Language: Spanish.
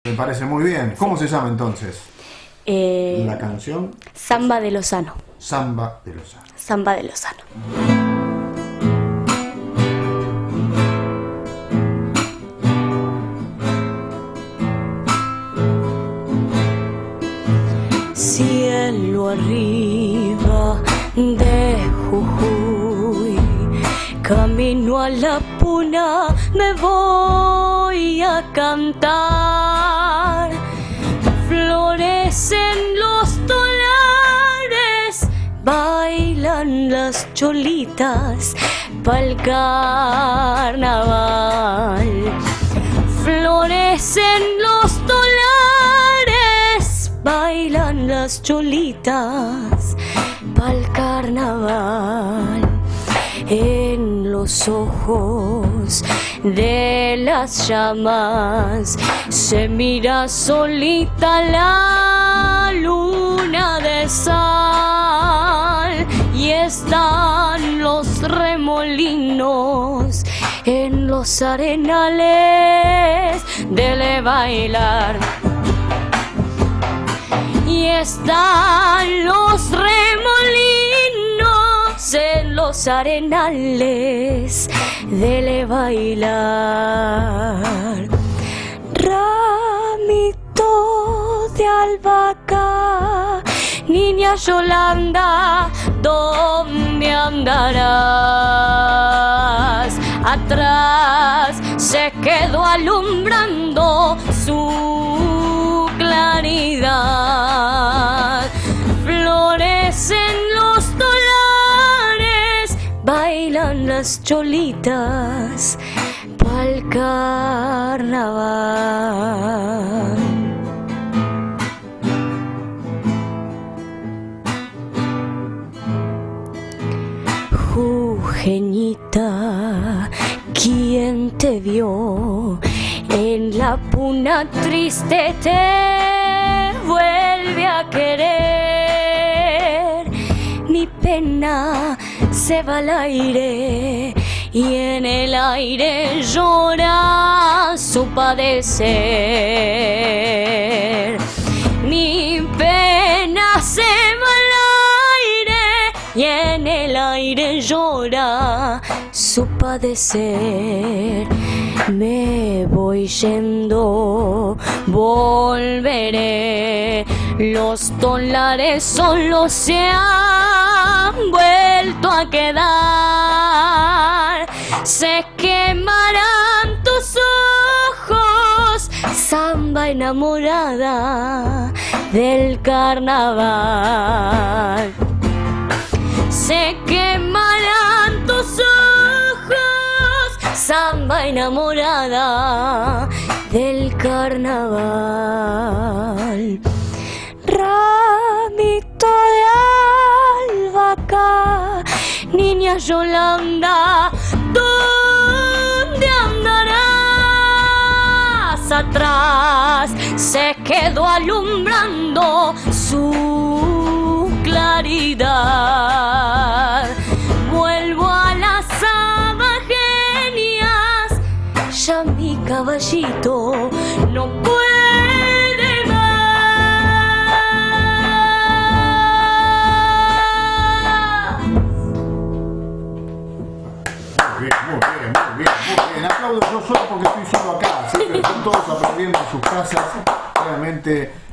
Me parece muy bien. ¿Cómo se llama entonces? La canción. Samba de Lozano. Samba de Lozano. Samba de Lozano. Cielo arriba de Jujuy, camino a la puna, me voy a cantar. Florecen los tolares, bailan las cholitas pa'l carnaval. Florecen los tolares, bailan las cholitas pa'l carnaval. En los ojos de las llamas se mira solita la luna de sal, y están los remolinos en los arenales de bailar. Y están los remolinos en los arenales de bailar. Ramito de albahaca, niña Yolanda, ¿dónde andarás? Atrás se quedó alumbrando su claridad. Florecen los tolares, bailan las cholitas pa'l carnaval. Jujeñita, ¿quién te vio? En la puna triste te vuelve a querer. Mi pena se va al aire y en el aire llora su padecer. Mi pena se va al aire y en el aire llora su padecer. Me voy yendo, volveré. Los dólares solo se han vuelto a quedar. Se quemarán tus ojos, samba enamorada del carnaval. Se quemarán tus ojos, samba enamorada del carnaval. Ramito de albahaca, niña Yolanda, ¿dónde andarás? Atrás se quedó alumbrando su claridad. Vuelvo a las abajenias, ya mi caballito no puede más. Muy bien, muy bien, muy bien, muy bien. Aplaudo yo solo porque estoy solo acá, así que están todos aprendiendo en sus casas. Realmente